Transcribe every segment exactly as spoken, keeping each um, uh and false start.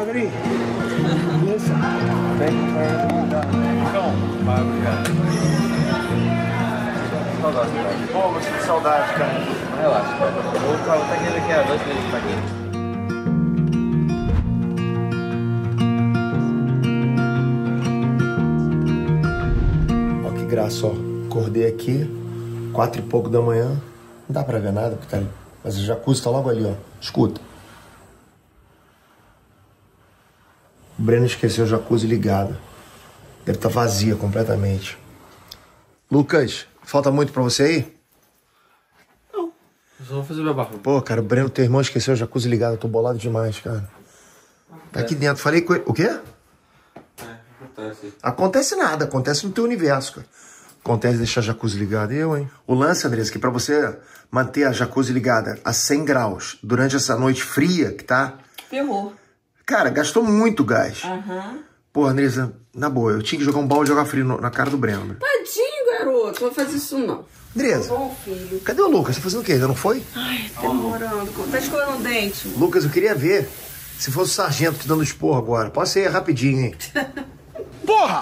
devagarinho. Isso. Então, vai, obrigado. Saudade, cara. Pô, você tem saudade, cara. Relaxa, cara. O cara tá aqui daqui a dois meses, tá aqui. Graça, ó. Acordei aqui, quatro e pouco da manhã. Não dá pra ver nada, porque tá ali. Mas o jacuzzi tá logo ali, ó. Escuta. O Breno esqueceu o jacuzzi ligado. Deve estar vazia completamente. Lucas, falta muito pra você aí? Não. Eu só vou fazer meu barro. Pô, cara, o Breno, teu irmão, esqueceu o jacuzzi ligado. Eu tô bolado demais, cara. Tá aqui dentro. Falei com ele. O quê? Acontece. Acontece nada, acontece no teu universo, cara. Acontece deixar a jacuzzi ligada. Eu, hein? O lance, Andressa, que pra você manter a jacuzzi ligada a cem graus durante essa noite fria que tá... Ferrou. Cara, gastou muito gás. Aham. Pô, Andressa, na boa, eu tinha que jogar um balde de água fria no, na cara do Breno. Tadinho, garoto. Não vai fazer isso, não. Andressa, Bom, filho. cadê o Lucas? Você tá fazendo o quê? Já não foi? Ai, tá demorando. Tá escovando o dente. Lucas, eu queria ver se fosse o sargento te dando esporro agora. Pode ser rapidinho, hein? Porra!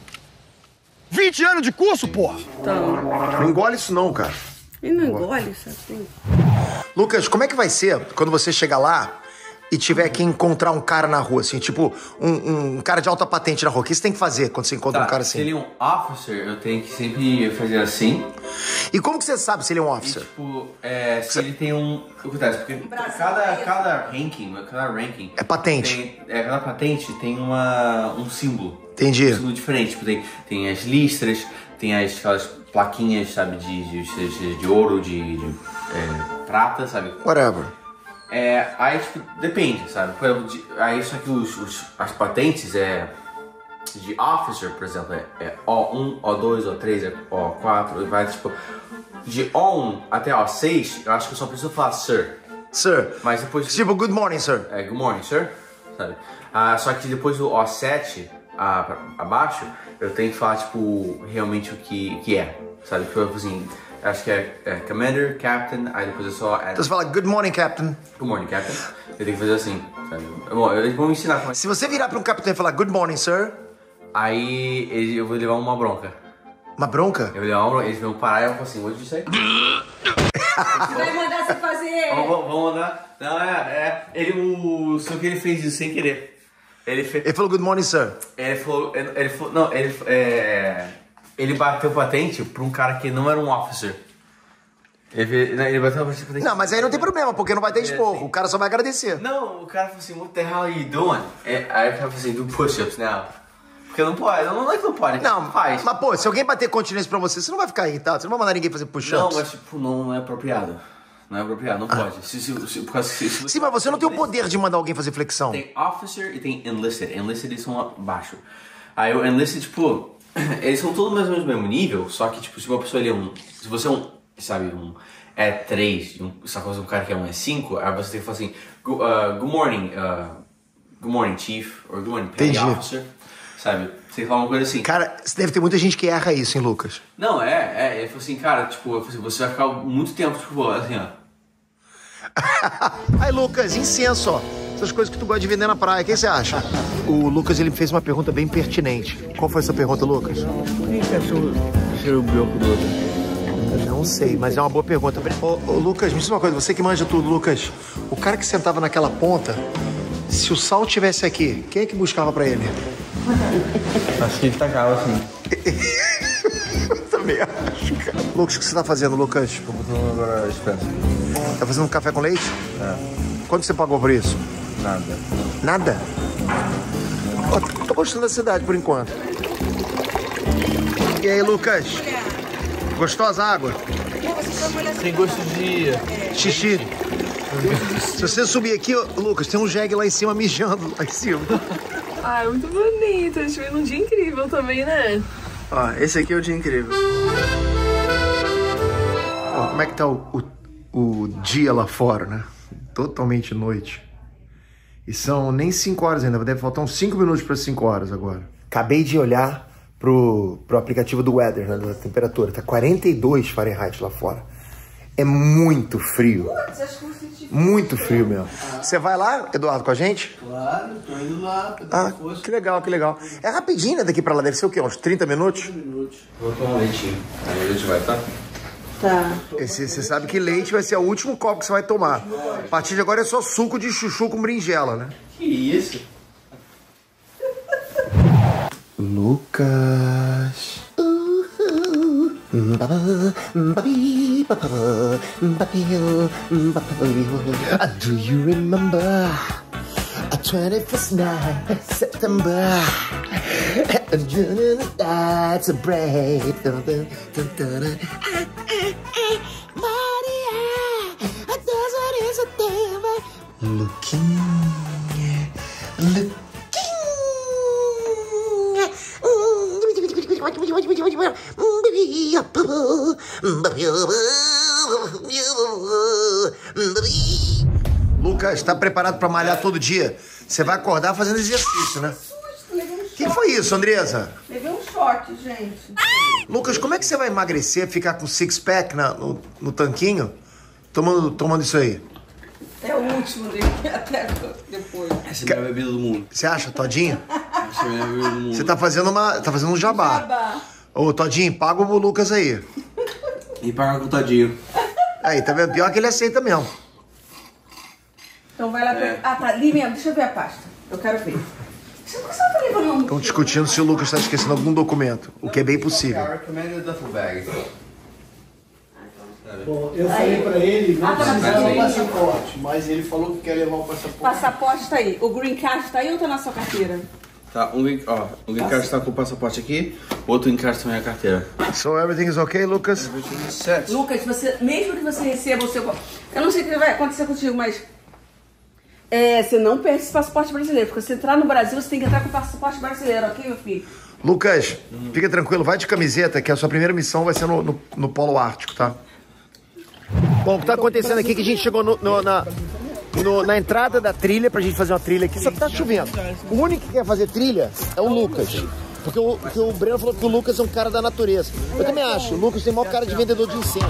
vinte anos de curso, porra! Então. Não engole isso não, cara. E não engole isso assim? Lucas, como é que vai ser quando você chegar lá e tiver que encontrar um cara na rua, assim, tipo, um, um cara de alta patente na rua? O que você tem que fazer quando você encontra Tá, um cara assim? se ele é um officer, eu tenho que sempre fazer assim. E como que você sabe se ele é um E, officer? tipo, é, se ele tem um... O que acontece? Porque cada, cada ranking, cada ranking... É patente. Tem, é, cada patente tem uma, um símbolo. Entendi. Um símbolo diferente. Tipo, tem, tem as listras, tem as, aquelas plaquinhas, sabe, de, de, de, de ouro, de, de é, prata, sabe? Whatever. É, aí, tipo, depende, sabe? Por exemplo, de, aí, só que os, os, as patentes é... De officer, por exemplo, é, é O um, O dois, O três, é O quatro, e vai, tipo... De O um até O seis, eu acho que eu só preciso falar Sir. Sir. Mas depois... Tipo, good morning, sir. É, good morning, sir. Sabe? Ah, só que depois do O sete ah, pra, abaixo, eu tenho que falar, tipo, realmente o que, que é. Sabe? Tipo, assim, acho que é, é Commander, Captain, aí depois eu só... É, Então você fala, good morning, captain. good morning, Captain. Eu tenho que fazer assim, sabe? Bom, eles vão me ensinar como é. Se você virar pra um capitão e falar, good morning, sir, Aí ele, eu vou levar uma bronca. uma bronca? Eu vou levar uma bronca, eles vão parar e eu vou falar assim, what did you say? Vai mandar você fazer. Vamos, vamos mandar. Não, é, é. Ele, o. Só que ele fez isso sem querer. Ele fez. Ele falou, good morning, sir. Ele falou. Ele, ele falou. Não, ele. É, ele bateu patente pra um cara que não era um officer. Ele, não, ele bateu patente. Não, mas aí não tem problema, porque não vai ter esporro. O cara só vai agradecer. Não, o cara falou assim, what the hell are you doing? É, aí o cara falou assim, do push-ups now. Porque não pode, não, não é que não pode, Não, faz. mas pô, se alguém bater continência pra você, você não vai ficar irritado, você não vai mandar ninguém fazer push-ups. Não, mas tipo, não, não é apropriado. Não é apropriado, não pode. Se, se, se, por causa que, se Sim, mas você não tem o poder de mandar alguém fazer flexão. Tem officer e tem enlisted. Enlisted eles são abaixo. Aí o enlisted, tipo, eles são todos mais ou menos do mesmo nível, só que, tipo, se uma pessoa ele é um. Se você é um, sabe, um é três, um, só que você é um cara que é um é cinco, aí você tem que falar assim, good, uh, good morning, uh, good morning, chief, or good morning, petty Entendi. officer. Sabe? Você fala uma coisa assim. Cara, deve ter muita gente que erra isso, hein, Lucas? Não, é, é. Ele falou assim, cara, tipo, assim, você vai ficar muito tempo, tipo, assim, ó. Aí, Lucas, incenso, ó. Essas coisas que tu gosta de vender na praia, o que você acha? O Lucas, ele fez uma pergunta bem pertinente. Qual foi essa pergunta, Lucas? Por que cachorro cheira o bioco do outro? Não sei, mas é uma boa pergunta. Ô, ô, Lucas, me diz uma coisa, você que manja tudo, Lucas. O cara que sentava naquela ponta, se o Sal tivesse aqui, quem é que buscava pra ele? Acho que ele tacava assim. Eu também acho, cara. Lucas, o que você tá fazendo, Lucas? Tô botando agora a dispensa. Tá fazendo um café com leite? É. Quanto você pagou por isso? Nada. Nada? Ó, tô gostando da cidade por enquanto. E aí, Lucas? Gostosa a água? Tem gosto de Xixi. Se você subir aqui, ó, Lucas, tem um jegue lá em cima mijando lá em cima. Ah, é muito bonito. A gente veio num dia incrível também, né? Ó, esse aqui é o dia incrível. Ó, como é que tá o, o, o dia lá fora, né? Totalmente noite. E são nem cinco horas ainda, deve faltar uns cinco minutos para cinco horas agora. Acabei de olhar pro, pro aplicativo do weather, né, da temperatura. Tá quarenta e dois Fahrenheit lá fora. É muito frio. Putz, acho que eu senti... Muito frio mesmo. Você vai lá, Eduardo, com a gente? Claro, tô indo lá. Ah, que legal, que legal. É rapidinho, né, daqui pra lá. Deve ser o quê? Uns trinta minutos? Vou tomar um leitinho. Aí a gente vai, tá? Tá. Esse, você sabe que leite vai ser o último copo que você vai tomar. A partir de agora é só suco de chuchu com berinjela, né? Que isso? Lucas. Do you remember a twenty-first night of September? That's a break. Looking, looking. Lucas, tá preparado pra malhar todo dia? Você vai acordar fazendo exercício, né? O que foi isso, Andresa? Levei um choque, gente. Lucas, como é que você vai emagrecer, ficar com six-pack no, no tanquinho, tomando, tomando isso aí? É o último dele, até depois. Essa é a melhor bebida do mundo. Você acha, Todinho? Essa é a melhor bebida do mundo. Você tá fazendo uma, tá fazendo um jabá. Jabá. Ô, Todinho, paga o Lucas aí. E paga com o tadinho. Aí, tá vendo? Pior que ele aceita mesmo. Então vai lá pra... É. Ah, tá. Ali mesmo. Deixa eu ver a pasta. Eu quero ver. Você não sabe levando um... Estão discutindo se o Lucas está esquecendo algum documento, o que é bem possível. recommendo duffel bag. Bom, eu falei pra ele não Ah, tá na precisava frente. o passaporte, mas ele falou que quer levar o passaporte. Passaporte tá aí. O green card tá aí ou tá na sua carteira? Tá, um green, ó, um green card tá com o passaporte aqui, o outro green card também é a carteira. So everything is okay, Lucas? Certo. Lucas, você, mesmo que você receba o seu... Eu não sei o que vai acontecer contigo, mas... É, você não perde esse passaporte brasileiro. Porque se você entrar no Brasil, você tem que entrar com o passaporte brasileiro, ok, meu filho? Lucas, fica tranquilo, vai de camiseta, que a sua primeira missão vai ser no, no, no Polo Ártico, tá? Bom, o que tá acontecendo aqui é que a gente chegou no, no, na, no, na entrada da trilha pra gente fazer uma trilha aqui, só que tá chovendo. O único que quer fazer trilha é o Lucas. Porque o, porque o Breno falou que o Lucas é um cara da natureza. Eu também acho, o Lucas tem o maior cara de vendedor de incenso.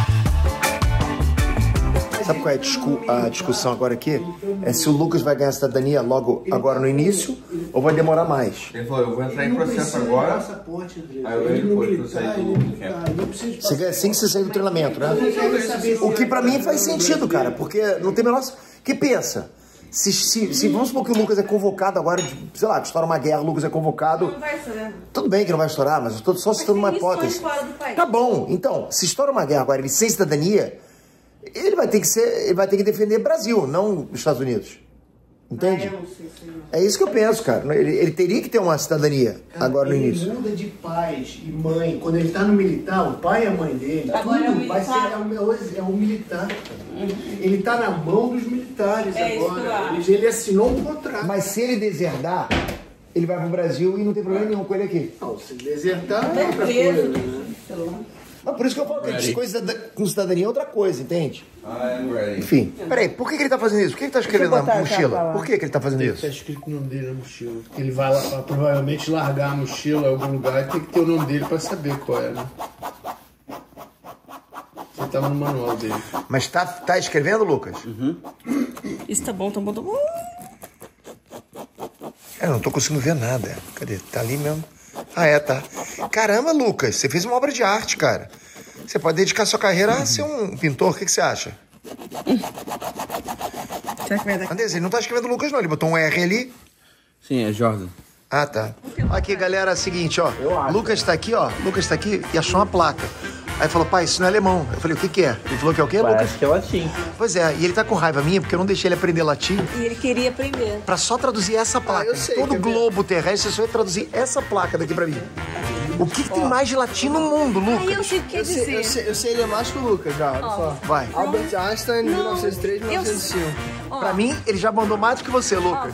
Sabe qual é a, discu a discussão agora aqui? É se o Lucas vai ganhar cidadania logo agora no início ou vai demorar mais. Ele falou, eu vou entrar em processo agora. Passaporte, André. Aí eu Ele venho não depois pra militar, sair do ele camp. militar, não precisa de Você ganha assim que você sair do treinamento, né? passaporte. O que pra mim faz sentido, cara, porque não tem menor... Que pensa? Se, se, se vamos supor que o Lucas é convocado agora, de, sei lá, que estoura uma guerra, o Lucas é convocado... Não vai ser, né? Tudo bem que não vai estourar, mas eu tô só citando uma tem missões hipótese. fora do país. Tá bom, então, se estoura uma guerra agora, ele sem cidadania, ele vai ter que ser, ele vai ter que defender Brasil, não os Estados Unidos. Entende? Ah, eu não sei, sei não. É isso que eu penso, cara. Ele, ele teria que ter uma cidadania agora no Ele início. muda de pais e mãe. Quando ele tá no militar, o pai e a mãe dele, Agora é o tudo vai ser militar. é o, é o militar. Ele tá na mão dos militares É isso que eu agora. acho. Ele, ele assinou um contrato. Mas se ele deserdar, ele vai pro Brasil e não tem problema nenhum com ele aqui. Não, se desertar é Tá outra preso, coisa. né? Sei lá. Mas por isso que eu falo que as coisas da- com cidadania é outra coisa, entende? I'm ready. Enfim. Peraí, por que, que ele tá fazendo isso? Por que ele tá escrevendo Deixa eu botar na a capa mochila? lá. Por que, que ele tá fazendo Tá isso? escrito o nome dele na mochila. Ele vai lá, pra, provavelmente largar a mochila em algum lugar e tem que ter o nome dele pra saber qual é, né? Você tá no manual dele. Mas tá, tá escrevendo, Lucas? Isso tá bom, tá bom, tá bom. Eu não tô conseguindo ver nada. Cadê? Tá ali mesmo? Ah, é, tá. Caramba, Lucas, você fez uma obra de arte, cara. Você pode dedicar sua carreira a ser um pintor. O que, que você acha? Será que vai dar? Andrés, ele não tá escrevendo Lucas, não. Ele botou um R ali. Sim, é Jordan. Ah, tá. Aqui, galera, é o seguinte, ó. Lucas tá aqui, ó. Lucas tá aqui e achou uma placa. Aí falou, pai, isso não é alemão. Eu falei, o que que é? Ele falou que é o quê, Lucas? que é latim. Pois é, e ele tá com raiva minha porque eu não deixei ele aprender latim E ele queria aprender. pra só traduzir essa placa. eu sei, Todo quer ver? globo terrestre só ia traduzir essa placa daqui pra mim. O que, que tem mais de latim no mundo, Aí eu Lucas? sei o que quer Eu sei, eu, dizer. sei, eu sei ler mais que o Lucas já, olha só. Vai. Albert Einstein, mil novecentos e três, eu mil novecentos e cinco. Pra mim, ele já mandou mais do que você, Lucas.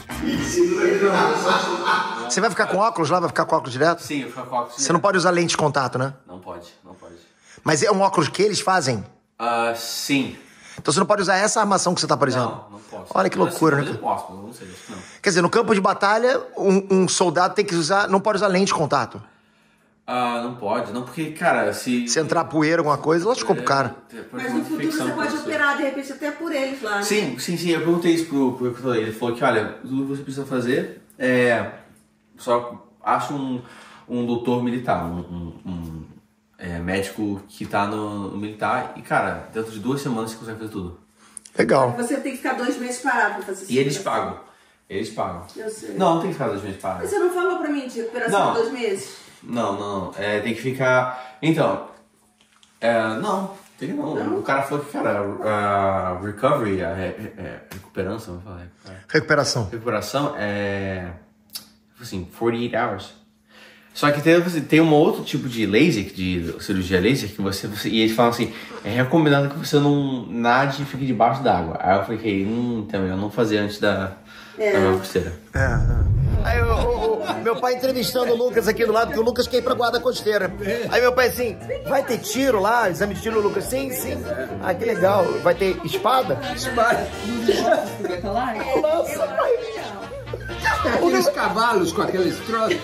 Você vai ficar com óculos lá? Vai ficar com óculos direto? Sim, eu fico com óculos. Você não pode usar lente de contato, né? Não pode, não pode. Mas é um óculos que eles fazem? Ah, sim. Então você não pode usar essa armação que você tá, por exemplo? Não, não posso. Olha que Mas, loucura, assim, né? Eu posso, mas eu não sei, acho que não. Quer dizer, no campo de batalha, um, um soldado tem que usar... Não pode usar lente de contato. Ah, não pode. Não, porque, cara, se... Se entrar poeira, alguma coisa, lascou pro cara. Mas no futuro você pode operar, de repente, até por eles lá, né? Sim, sim, sim. Eu perguntei isso pro, pro Hector. Ele falou que, olha, tudo que você precisa fazer é... Só acha um, um doutor militar, um, um, um é, médico que tá no, no militar. E, cara, dentro de duas semanas você consegue fazer tudo. Legal. Você tem que ficar dois meses parado pra fazer isso. E eles pagam. Eles pagam. Eu sei. Não, não tem que ficar dois meses parado. Mas você não falou pra mim de recuperação Não. de dois meses? Não, não, não. É, tem que ficar... Então, é, não, tem que não. não. O cara falou que, cara, a recovery, a re, é, recuperação, vou falar. Recuperação. Recuperação é, assim, quarenta e oito hours. Só que tem, tem um outro tipo de laser, de cirurgia laser, que você, você... E eles falam assim, é recomendado que você não nade e fique debaixo d'água. Aí eu falei, hum, então eu não fazer antes da, É. da minha costeira. É, é. Aí o, o- o- meu pai entrevistando o Lucas aqui do lado, porque o Lucas quer ir pra guarda costeira. Aí meu pai assim, vai ter tiro lá, exame de tiro, o Lucas, sim, sim. Ah, que legal. Vai ter espada? Espada. Nossa, pai. Aqueles cavalos com aqueles troços.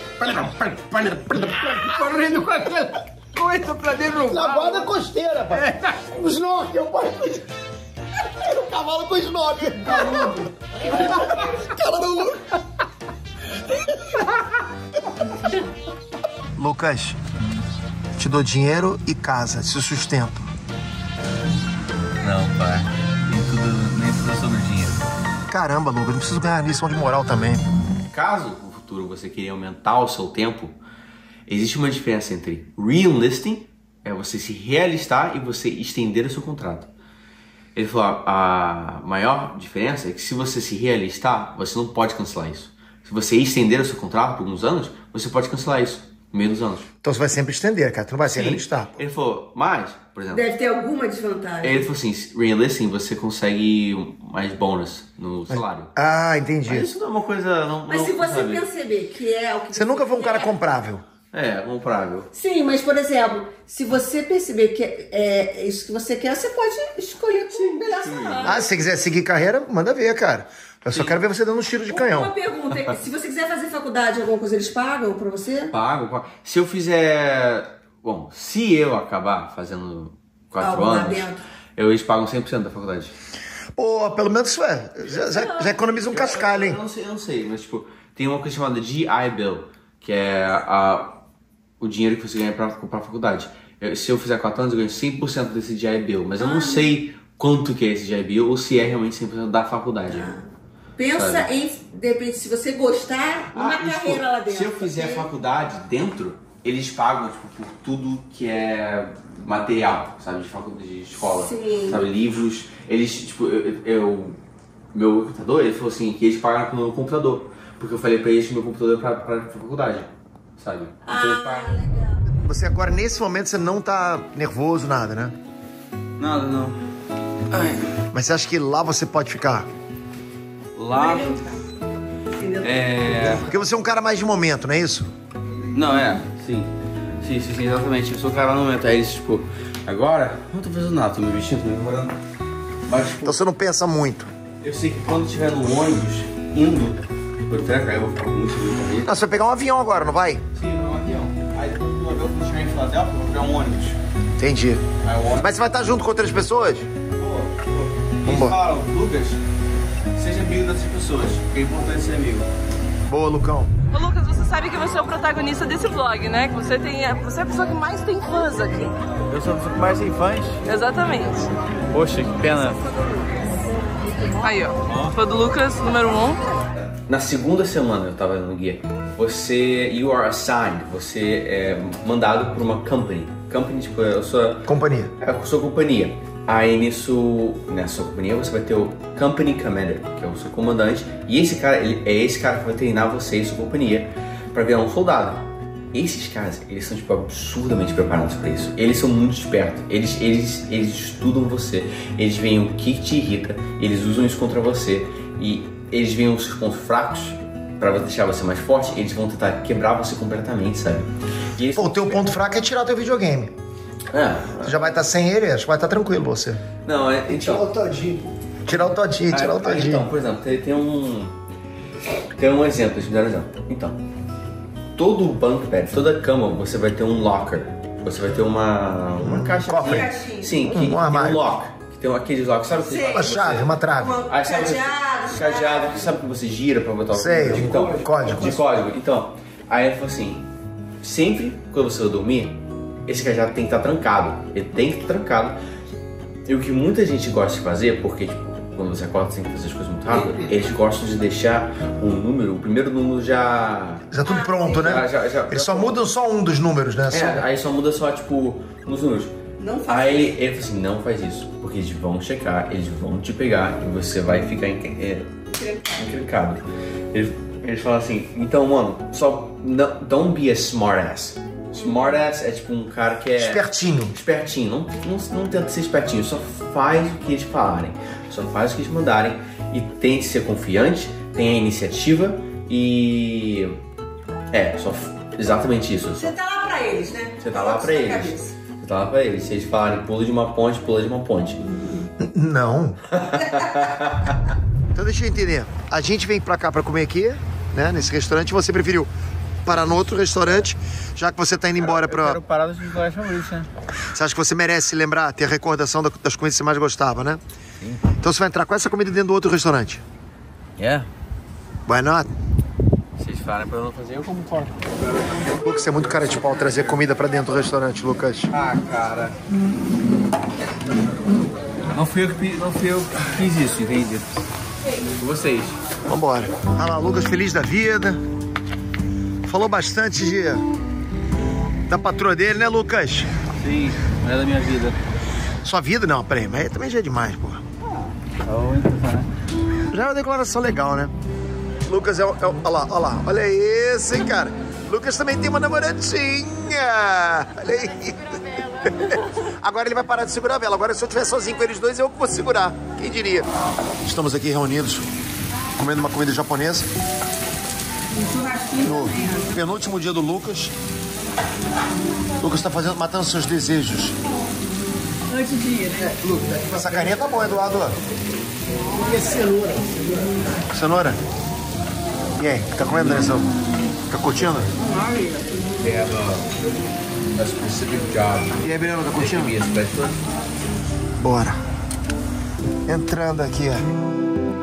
Correndo com aquela coisa pra Na derrubar. guarda costeira, pai. O snorkel, pai. Era um cavalo com snorkel. Cara do Lucas. Lucas, te dou dinheiro e casa, se sustento. Não, pai. Nem tudo, nem tudo é sobre dinheiro. Caramba, Lucas, não preciso ganhar lição de moral também. Caso no futuro você queira aumentar o seu tempo, existe uma diferença entre re-enlisting, é você se realistar, e você estender o seu contrato. Ele falou, a maior diferença é que se você se realistar, você não pode cancelar isso. Se você estender o seu contrato por alguns anos, você pode cancelar isso no meio dos anos. Então você vai sempre estender, cara, tu não vai se Sim. realistar. Ele falou, mas, por exemplo... Deve ter alguma desvantagem. Ele falou assim, re-enlisting você consegue mais bônus no salário. Ah, entendi. Mas isso não é uma coisa... Não, Mas não, se você sabe? perceber que é o que Você nunca foi um cara quer- comprável. É, comprável. Sim, mas por exemplo, se você perceber que é isso que você quer, você pode escolher com o melhor salário. Ah, se você quiser seguir carreira, manda ver, cara. Eu só quero ver você dando um tiro de Uma canhão. pergunta, é, se você quiser fazer faculdade, alguma coisa eles pagam pra você? Pago, pago. Se eu fizer... Bom, se eu acabar fazendo quatro Algo lá anos, dentro. eu, eles pagam cem por cento da faculdade. Pô, pelo menos isso é. Já, já, já economiza um cascalho, Eu hein? não sei, eu não sei, mas tipo, tem uma coisa chamada G I Bill, que é a, o dinheiro que você ganha pra comprar a faculdade. Eu- se eu fizer quatro anos, eu ganho cem por cento desse G I Bill, mas eu não sei quanto que é esse G I Bill ou se é realmente cem por cento da faculdade. Pensa Sabe? em, de repente, se você gostar, uma Ah, e, tipo, carreira lá dentro. se eu fizer porque- faculdade dentro, eles pagam tipo, por tudo que é material, sabe? De faculdade, de escola, Sim. sabe? Livros. Eles, tipo, eu, eu- meu computador, ele falou assim, que eles pagam no meu computador. Porque eu falei pra eles que meu computador é pra, pra faculdade, sabe? Então eles Ah, pagam. legal. Você agora, nesse momento, você não tá nervoso, nada, né? Nada, não. Mas você acha que lá você pode ficar? Lá. Entendeu? É. Porque você é um cara mais de momento, não é isso? Não, é, sim. Sim, sim, sim, exatamente. Eu sou o cara no momento. Aí eles, tipo, agora, eu não tô fazendo nada, tô me vestindo, tô me preparando. Mas, tipo, Então você não pensa muito. eu sei que quando estiver no ônibus, indo pro treco, aí eu vou ficar muito muito ali. Não, você vai pegar um avião agora, não vai? Sim, no avião. Aí depois do avião, quando chegar em Filadélfia, eu vou pegar um ônibus. Entendi. Aí o ônibus. Mas você vai estar junto com outras pessoas? Pô, pô. Eles Vambora. falam, Lucas, seja amigo dessas pessoas, porque é importante ser amigo. Boa, Lucão. Ô Lucas, você sabe que você é o protagonista desse vlog, né? Que você, tem, você é a pessoa que mais tem fãs aqui. Eu sou a pessoa que mais tem fãs. Exatamente. Poxa, que pena. Aí, ó. Fã do Lucas, número um. Na segunda semana eu tava no guia. Você, you are assigned, você é mandado por uma company. Company, tipo, é a sua, Companhia. é a sua companhia. Aí nisso, nessa sua companhia você vai ter o Company Commander, que é o seu comandante. E esse cara, ele, é esse cara que vai treinar você e sua companhia pra virar um soldado. Esses caras, eles são tipo absurdamente preparados pra isso. Eles são muito espertos. Eles, eles, eles estudam você. Eles veem o que te irrita. Eles usam isso contra você. E eles veem os seus pontos fracos pra deixar você mais forte. Eles vão tentar quebrar você completamente, sabe? E eles Pô, o teu ponto fraco é tirar o teu videogame. É, Você já vai estar sem ele, acho que vai estar tranquilo você. não, é, então... o todinho. Tirar o todinho, tirar o Ah, todinho. Então, por exemplo, tem, tem um. Tem um exemplo, deixa eu me dar um exemplo. Então, todo o bunk bed, toda cama, você vai ter um locker. Você vai ter uma, uma caixa cofre. aqui. Sim, que Um tem um armário. lock. Que tem aqueles locks, sabe? Sei. Uma chave, uma trave. Aí, sabe, Cadeado, cadeado, que sabe que você gira pra botar o Sei, de, de então, código. de código. Então, aí ele falou assim, sempre quando você for dormir, esse cadeado tem que estar trancado. Ele tem que estar trancado. E o que muita gente gosta de fazer, porque tipo, quando você acorda você tem que fazer as coisas muito rápido, eles gostam de deixar o número, o primeiro número já... Já tudo pronto, né? Já- já- já- Eles já só mudam só um dos números, né? Só- É, aí só muda só, tipo, nos números. Não faz Aí ele falou assim, não faz isso, porque eles vão checar, eles vão te pegar e você vai ficar encren- é, encrencado. Eles, eles falam assim, então, mano, só não, don't be a smartass. Smartass é tipo um cara que é... Espertinho. Espertinho, não, não, não tenta ser espertinho, só faz o que eles falarem, só faz o que eles mandarem e tente ser confiante, tenha iniciativa e... É, só exatamente isso. Você tá lá pra eles, né? Você tá lá pra eles. Você tá lá pra eles. Se eles falarem pula de uma ponte, pula de uma ponte. Não. Então deixa eu entender. A gente vem pra cá pra comer aqui, né? Nesse restaurante. Você preferiu parar no outro restaurante, já que você tá indo embora Eu pra... quero parar dos lugares favoritos, né? Você acha que você merece lembrar, ter a recordação da- das comidas que você mais gostava, né? Sim. Então você vai entrar com essa comida dentro do outro restaurante. É? Why not? Se eles falarem pra eu não fazer, eu como fora. Lucas, você é muito cara de pau trazer comida pra dentro do restaurante, Lucas. Ah, cara. Não fui eu que, pi- não fui eu que fiz isso, entende? Vocês. Vambora. Olha lá, Lucas feliz da vida. Falou bastante de... da patroa dele, né, Lucas? Sim, não é da minha vida. Sua vida? Não, peraí, mas aí também já é demais, pô. Então, né? Já é uma declaração legal, né? Lucas é o... É o olha lá, olha lá. Olha esse, hein, cara. Lucas também tem uma namoradinha. Olha aí. Agora ele vai parar de segurar a vela. Agora se eu estiver sozinho com eles dois, eu que vou segurar. Quem diria? Estamos aqui reunidos, comendo uma comida japonesa. No penúltimo dia do Lucas. Lucas tá fazendo, matando seus desejos. Antes de ir, né? Essa carinha tá boa, Eduardo. É cenoura. Cenoura? E aí, tá comendo, Daniel? Tá curtindo? They have a, a specific job. E aí, Breno, tá curtindo? Be a specialist. Bora. Entrando aqui, ó.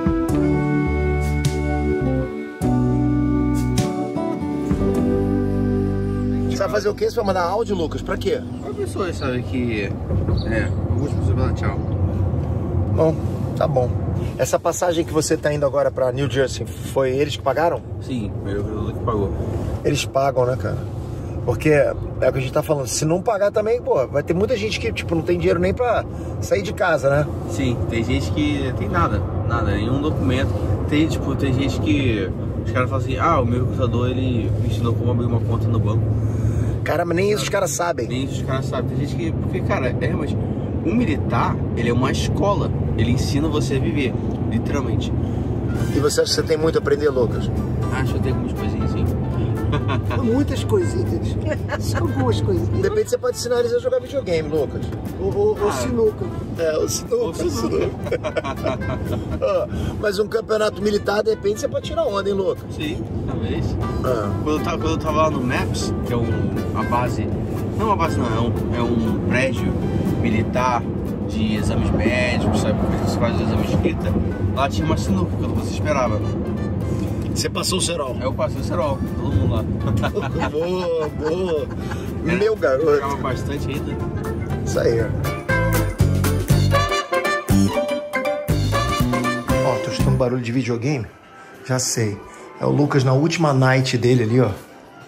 Você vai fazer o quê? Você vai mandar áudio, Lucas? Pra quê? Qual pessoa sabe que... É, algumas pessoas vão dar tchau. Bom, tá bom. Essa passagem que você tá indo agora pra New Jersey, foi eles que pagaram? Sim, meu produtor que pagou. Eles pagam, né, cara? Porque é o que a gente tá falando. Se não pagar também, pô, vai ter muita gente que, tipo, não tem dinheiro nem pra sair de casa, né? Sim, tem gente que tem nada, nada, nenhum documento. Tem, tipo, tem gente que os caras falam assim, ah, o meu recrutador, ele me ensinou como abrir uma conta no banco. Caramba, nem isso os caras sabem. Nem isso os caras sabem. Tem gente que, porque, cara, é, mas um militar, ele é uma escola. Ele ensina você a viver, literalmente. E você acha que você tem muito a aprender, Lucas? Acho que eu tenho algumas coisinhas assim. Muitas coisinhas. Só algumas coisinhas. Depende, você pode ensinar eles a jogar videogame, Lucas. Ou, ou, ou sinuca. É, o sinuca. Ou sinuca. Ah, mas um campeonato militar, de repente, você pode tirar onda, hein, Lucas? Sim, talvez. Ah. Quando eu tava, quando eu tava lá no MAPS, que é um, uma base, não uma base não, é um, é um prédio militar de exames médicos, sabe? Porque você faz os exames de escrita, lá tinha uma sinuca, quando você esperava. Você passou o cerol. Aí eu passei o cerol, todo mundo lá. Boa, boa. Meu garoto. Jogava bastante ainda. Isso aí. Ó, tô escutando barulho de videogame? Já sei. É o Lucas na última night dele ali, ó.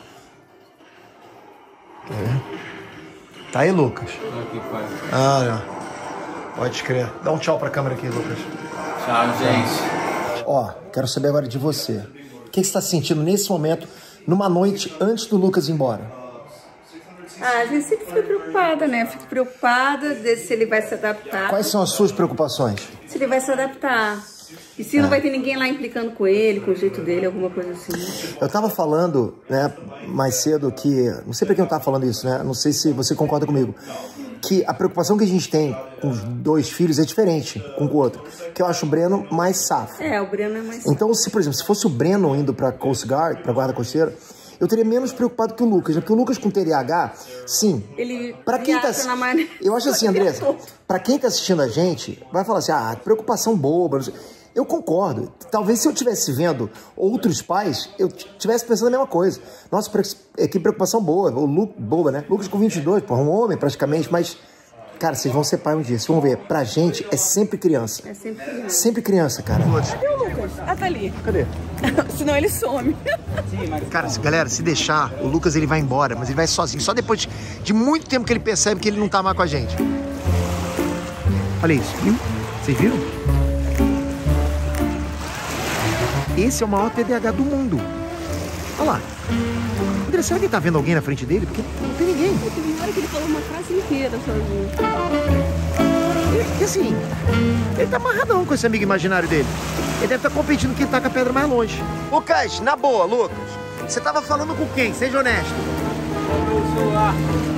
É. Tá aí, Lucas? Aqui, pai. Ah, pode crer. Dá um tchau pra câmera aqui, Lucas. Tchau, gente. Ó, quero saber agora de você. O que você está sentindo nesse momento, numa noite antes do Lucas ir embora? Ah, a gente sempre fica preocupada, né? Fico preocupada de se ele vai se adaptar. Quais são as suas preocupações? Se ele vai se adaptar. E se não vai ter ninguém lá implicando com ele, com o jeito dele, alguma coisa assim. Eu tava falando, né, mais cedo que... Não sei pra quem eu tava falando isso, né? Não sei se você concorda comigo. Que a preocupação que a gente tem com os dois filhos é diferente um com o outro. Que eu acho o Breno mais safo. É, o Breno é mais... Então, se, por exemplo, se fosse o Breno indo pra Coast Guard, pra guarda costeira, eu teria menos preocupado que o Lucas, né? Porque o Lucas com T D A H, sim. Ele pra quem tá, na maneira... eu acho assim, Andressa, pra quem tá assistindo a gente, vai falar assim, ah, preocupação boba, não sei. Eu concordo. Talvez se eu estivesse vendo outros pais, eu estivesse pensando a mesma coisa. Nossa, que preocupação boa. O Lu, boba, né? Lucas com vinte e dois, porra, um homem praticamente, mas... Cara, vocês vão ser pai um dia, vocês vão ver. Pra gente, é sempre criança. É sempre criança. Sempre criança, cara. Cadê o Lucas? Ah, tá ali. Cadê? Senão ele some. Cara, galera, se deixar, o Lucas ele vai embora, mas ele vai sozinho. Só depois de, de muito tempo que ele percebe que ele não tá mais com a gente. Olha isso, viu? Vocês viram? Esse é o maior T D A H do mundo. Olha lá. André, será que ele tá vendo alguém na frente dele? Porque não tem ninguém. Teve uma hora que ele falou uma frase inteira sozinho. E, e assim, ele tá amarradão com esse amigo imaginário dele. Ele deve estar competindo quem tá com a pedra mais longe. Lucas, na boa, Lucas. Você tava falando com quem? Seja honesto. O celular.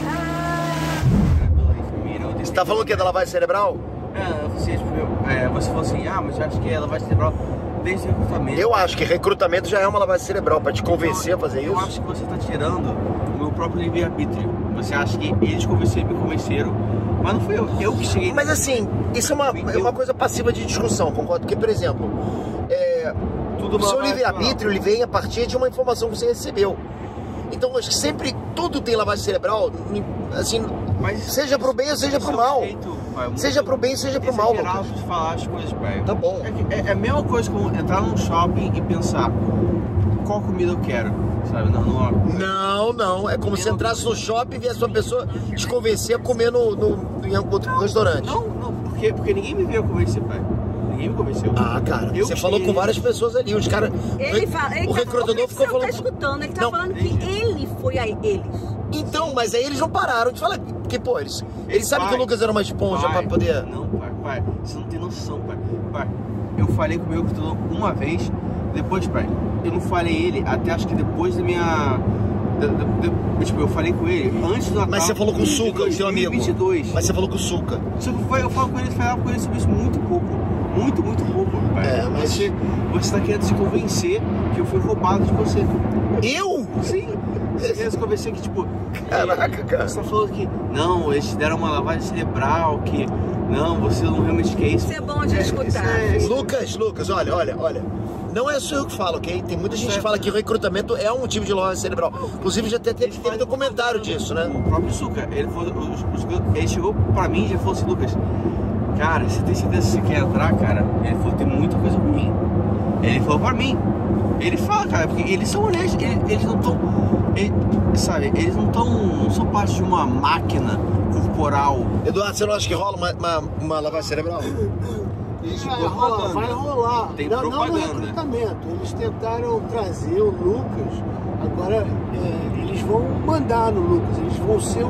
Você tá falando o quê? Da lavagem cerebral? É, você, é, você falou assim, ah, mas eu acho que é lavagem cerebral desde o recrutamento. Eu acho que recrutamento já é uma lavagem cerebral, pra te convencer a fazer eu isso. Eu acho que você tá tirando o meu próprio livre-arbítrio. Você acha que eles convenceram, me convenceram, mas não fui eu, eu que cheguei. Mas assim, isso é uma, é uma coisa passiva de discussão, concordo? Porque, por exemplo, é, Tudo o seu livre-arbítrio ele vem a partir de uma informação que você recebeu. Então, acho que sempre tudo tem lavagem cerebral, assim, mas seja pro bem ou seja pro mal. Jeito, pai, seja pro bem ou seja pro mal. É de falar as coisas, pai. Tá bom. É, é, é a mesma coisa como entrar num shopping e pensar qual comida eu quero, sabe? Não, não, não, não. É como se entrasse no shopping e viesse uma pessoa te convencer a comer no, no, em outro não, restaurante. Não, não, porque, porque ninguém me veio convencer, pai. Ninguém me convenceu. Ah, cara, eu você falou com várias pessoas ali, os caras... Ele fala, ele o tá recrutador ficou falando... Ele tá escutando, ele tá não. falando que ele foi a eles. Então, mas aí eles não pararam de falar, porque, pô, eles, eles sabem que o Lucas era uma esponja pai, pra poder... Não, pai, pai, você não tem noção, pai. Pai, eu falei com o meu recrutador uma vez, depois, pai, eu não falei ele até acho que depois da minha... De, de, de, tipo, eu falei com ele antes do Natal. Mas você falou com o Suca, o seu amigo. vinte e dois. Mas você falou com o Suca. Eu falo com ele, falava com ele sobre isso muito pouco. Muito, muito pouco, pai. É, mas... Você, você tá querendo se convencer que eu fui roubado de você. Eu? Sim. Você quer se convencer que, tipo... Caraca, cara. Você tá falando que, não, eles te deram uma lavagem cerebral, que... Não, você não realmente quer isso. Isso é bom de é, escutar. É, é, Lucas, Lucas, olha, olha, olha. Não é só eu que falo, ok? Tem muita gente que fala que o recrutamento é um tipo de lavagem cerebral. Inclusive já até teve, teve documentário disso, né? O próprio Suca, ele, falou, ele chegou pra mim e já falou assim, Lucas, cara, você tem certeza que você quer entrar, cara? Ele falou, tem muita coisa ruim. Ele falou pra mim. Ele fala, cara, porque eles são honestos, eles, eles não estão... Sabe, eles não estão... Não são parte de uma máquina corporal. Eduardo, você não acha que rola uma, uma, uma lavagem cerebral? Vai rolar, vai rolar. Tem não, propaganda. Não no recrutamento. Eles tentaram trazer o Lucas. Agora é, eles vão mandar no Lucas. Eles vão ser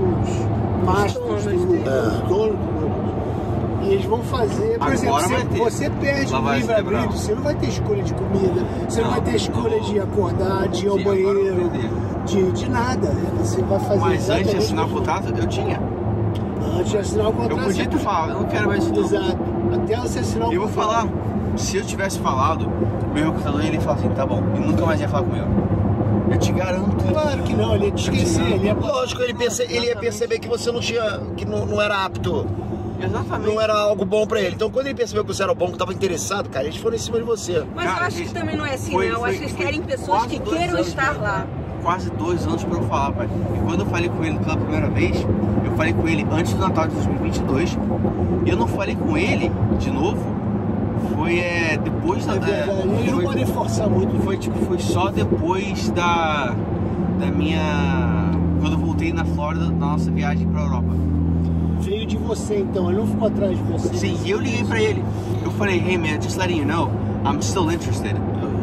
os masters do Lucas, é. os donos do Lucas. E eles vão fazer, por exemplo, você, você perde o livre-arbítrio, você não vai ter escolha de comida, você não, não vai ter escolha de acordar, de ir ao banheiro, de, de nada. Você vai fazer. Mas antes de assinar o contrato, eu tinha. Antes de assinar o contrato. Eu podia ter falado, eu não quero mais isso. Exato. Até você assinar o eu contrato. Eu vou falar, se eu tivesse falado, meu recrutador ele ia falar assim, tá bom, e nunca mais ia falar comigo. Eu te garanto. Claro que não, ele ia te esquecer. Ele ia... Lógico, ele, perce... ele ia perceber que você não tinha, que não, não era apto. Exatamente. Não era algo bom pra ele. Então quando ele percebeu que você era bom, que tava interessado, cara, eles foram em cima de você. Mas cara, eu acho que também não é assim, foi, não. Eu acho que eles querem pessoas que queiram estar pra, lá. Quase dois anos pra eu falar, pai. E quando eu falei com ele pela primeira vez, eu falei com ele antes do Natal de dois mil e vinte e dois. E eu não falei com ele de novo. Foi é, depois da... É, é, eles não podem forçar muito. Foi, tipo, foi só depois da, da minha... Quando eu voltei na Flórida, na nossa viagem pra Europa. Veio de você, então, ele não ficou atrás de você. Sim, e eu liguei pra ele. Eu falei, hey man, just letting you know, I'm still interested.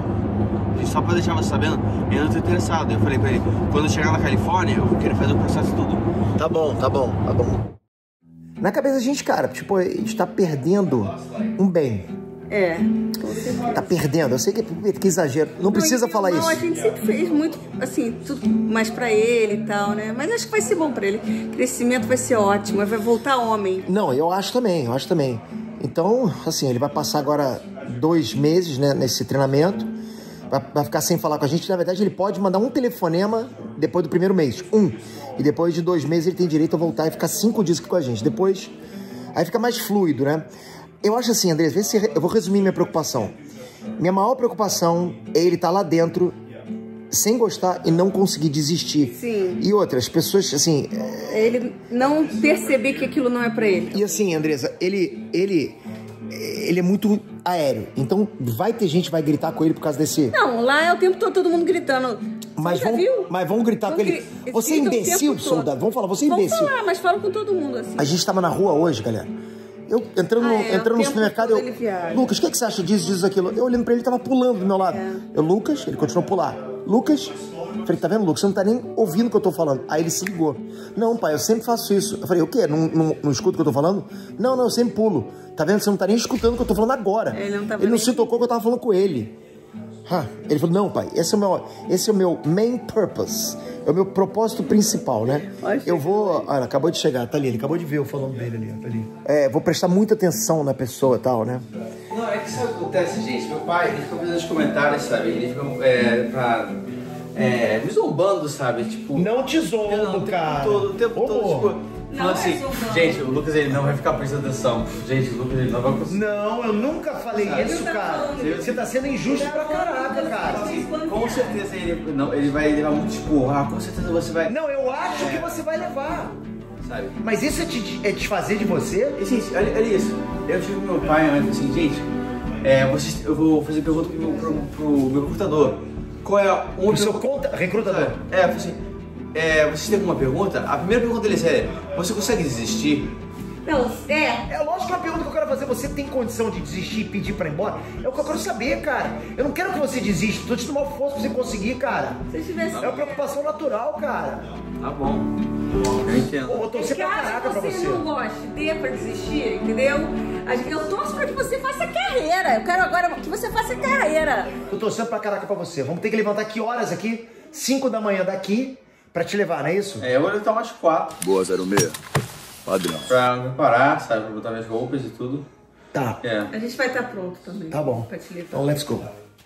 Eu, só pra deixar você sabendo, eu não tô interessado. Eu falei pra ele, quando eu chegar na Califórnia, eu vou querer fazer o processo tudo. Tá bom, tá bom, tá bom. Na cabeça da gente, cara, tipo, a gente tá perdendo um bem. É. Tá perdendo. Eu sei que, que exagero. Não, não precisa falar não, isso. A gente sempre fez muito, assim, tudo mais pra ele e tal, né? Mas acho que vai ser bom pra ele. Crescimento vai ser ótimo, vai voltar homem. Não, eu acho também, eu acho também. Então, assim, ele vai passar agora dois meses, né, nesse treinamento. vai, vai ficar sem falar com a gente. Na verdade, ele pode mandar um telefonema depois do primeiro mês. Um. E depois de dois meses ele tem direito a voltar e ficar cinco dias aqui com a gente. Depois, aí fica mais fluido, né? Eu acho assim, Andrés, vê se eu vou resumir minha preocupação. Minha maior preocupação é ele estar lá dentro sem gostar e não conseguir desistir. Sim. E outras pessoas, assim... Ele não perceber que aquilo não é pra ele. E assim, Andressa, ele, ele, ele é muito aéreo. Então vai ter gente que vai gritar com ele por causa desse... Não, lá é o tempo todo todo mundo gritando. Mas Você já vão, viu? mas vão gritar Vão com ele. gri- Você é gritam o imbecil, tempo todo. soldado. Vamos falar, você é Vamos imbecil. falar, mas falam com todo mundo assim. A gente tava na rua hoje, galera. Eu entrando, Ah, no, é, entrando o no tempo supermercado, todo eu... ele viaja. Lucas, o que, que você acha disso, disso, aquilo? Eu olhando pra ele, ele tava pulando do meu lado. É. Eu, Lucas, ele continuou a pular. Lucas, falei, tá vendo, Lucas? Você não tá nem ouvindo o que eu tô falando. Aí ele se ligou. Não, pai, eu sempre faço isso. Eu falei, o quê? Não, não, não escuta o que eu tô falando? Não, não, eu sempre pulo. Tá vendo? Você não tá nem escutando o que eu tô falando agora. Ele não tava ele não nem- se tocou que eu tava falando com ele. Ah, ele falou, não, pai, esse é o meu, esse é o meu main purpose. É o meu propósito principal, né? Eu vou... Olha, acabou de chegar, tá ali. Ele acabou de ver eu falando dele ali, tá ali. É, vou prestar muita atenção na pessoa e tal, né? Não, é que sabe o que acontece, gente? Meu pai, ele fica fazendo os comentários, sabe? Ele fica é, pra, é, me zombando, sabe? Tipo... Não te zombo, não, o tempo cara. todo, o tempo Ô, todo, amor. tipo... Não Falando é assim, zombando. gente, o Lucas ele não vai ficar prestando atenção. Gente, o Lucas ele não vai conseguir. Não, eu nunca falei Sabe? isso, cara. Você tá sendo injusto pra caraca, cara. Com certeza ele, não, ele vai levar muito tipo, ah, com certeza você vai... Não, eu acho que você vai levar. Sabe? Mas isso é, te, é desfazer de você? E, gente, olha, olha isso. Eu tive com meu pai e minha mãe e falei assim, gente, é, vocês, eu vou fazer pergunta pro, meu- pro, pro meu computador. Qual é a... Um O seu conta, recrutador. É, eu falei assim, é, vocês têm alguma pergunta? A primeira pergunta deles é, você consegue desistir? Não, é. É lógico que é uma pergunta que eu quero fazer. Você tem condição de desistir e pedir pra ir embora? É o que eu quero saber, cara. Eu não quero que você desista. Tô te dando uma força pra você conseguir, cara. Se eu tivesse... É uma preocupação natural, cara. Tá bom. Eu entendo. Eu vou torcer pra Caso caraca pra você você. não goste, dê pra desistir, entendeu? Eu torço pra que você faça carreira. Eu quero agora que você faça carreira. Tô torcendo pra caraca pra você. Vamos ter que levantar que horas aqui? cinco da manhã daqui pra te levar, não é isso? É, eu vou levantar umas quatro. Boa, zero seis. Padrão. Pra me preparar, sabe? Pra botar minhas roupas e tudo. Tá. É. A gente vai estar pronto também. Tá bom. Pra te levar. Então, let's go.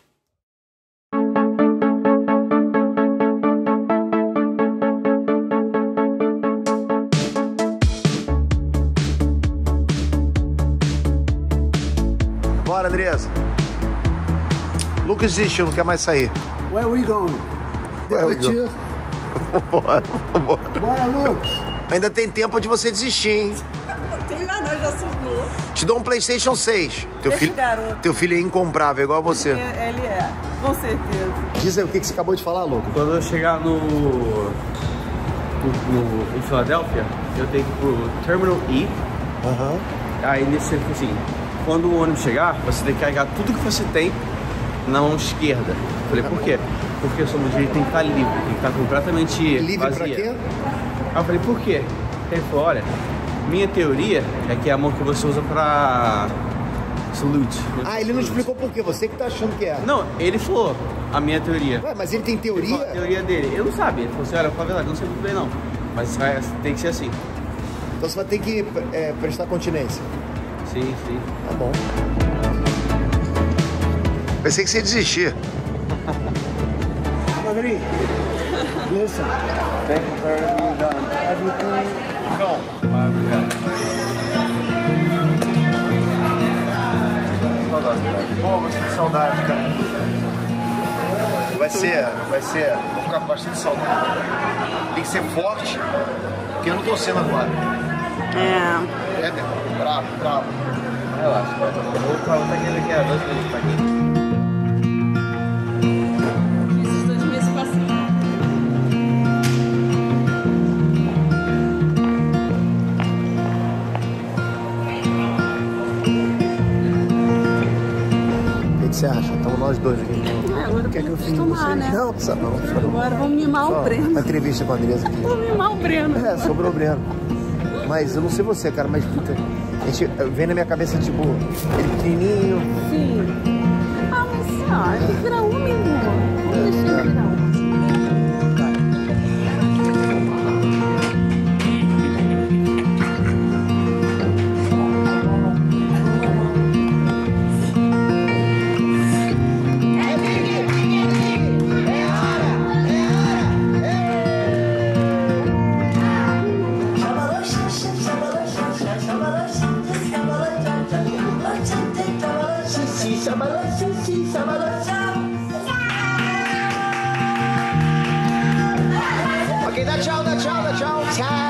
Bora, Andressa. Lucas desistiu, não quer mais sair. Where are we going? Where we With you? Bora, bora. Bora, Lucas. Ainda tem tempo de você desistir, hein? Não tem nada, já assustou. Te dou um PlayStation seis. Teu Esse filho, garoto. teu filho é incomprável, igual a você. Ele é, com certeza. Diz aí o que, que você acabou de falar, Lucas. Quando eu chegar no, no, no- em Filadélfia, eu tenho que ir pro Terminal E. Aham. Aí nesse tempo assim, quando o ônibus chegar, você tem que carregar tudo que você tem na mão esquerda. Eu falei, por quê? Porque a sua mão direita tem que estar livre, tem que estar completamente Livre vazia. pra quê? Aí eu falei, por quê? Ele falou, olha, minha teoria é que é a mão que você usa pra salute. Ah, ele não explicou por quê. Você que tá achando que é. Não, ele falou a minha teoria. Ué, mas ele tem Ele falou teoria? a teoria dele. Eu não sabia. Ele falou assim, olha, fala a verdade, eu não sei muito bem não. Mas vai- tem que ser assim. Então você vai ter que é, prestar continência. Sim, sim. Tá bom. Pensei que você ia desistir. Madrid, listen. Thank you for everything done. Everything. Não. Pô, vou sentir saudade, cara. Vai ser, vai ser. Vou ficar com bastante saudade. Tem que ser forte, porque eu não tô sendo agora. É. É, meu. Bravo, bravo. Relaxa, vai. Eu vou pra outra aquele daqui a dois minutos pra aqui. Esses dois meses passaram. O que, que você acha? Estamos nós dois aqui. É, agora Quer que eu eu filme preciso tomar, você? né? Não, precisa não. Precisa não. Agora vamos mimar Ó, o Breno. uma entrevista com a Andressa aqui. Vamos mimar o Breno. É, sobrou o Breno. Mas eu não sei você, cara, mas puta, a gente vem na minha cabeça, tipo, ele pequenininho. Sim. Ah, mas ó, tem que virar um, meu amor. Vamos deixar ele virar um. tchau, dá tchau, dá tchau. Tchau.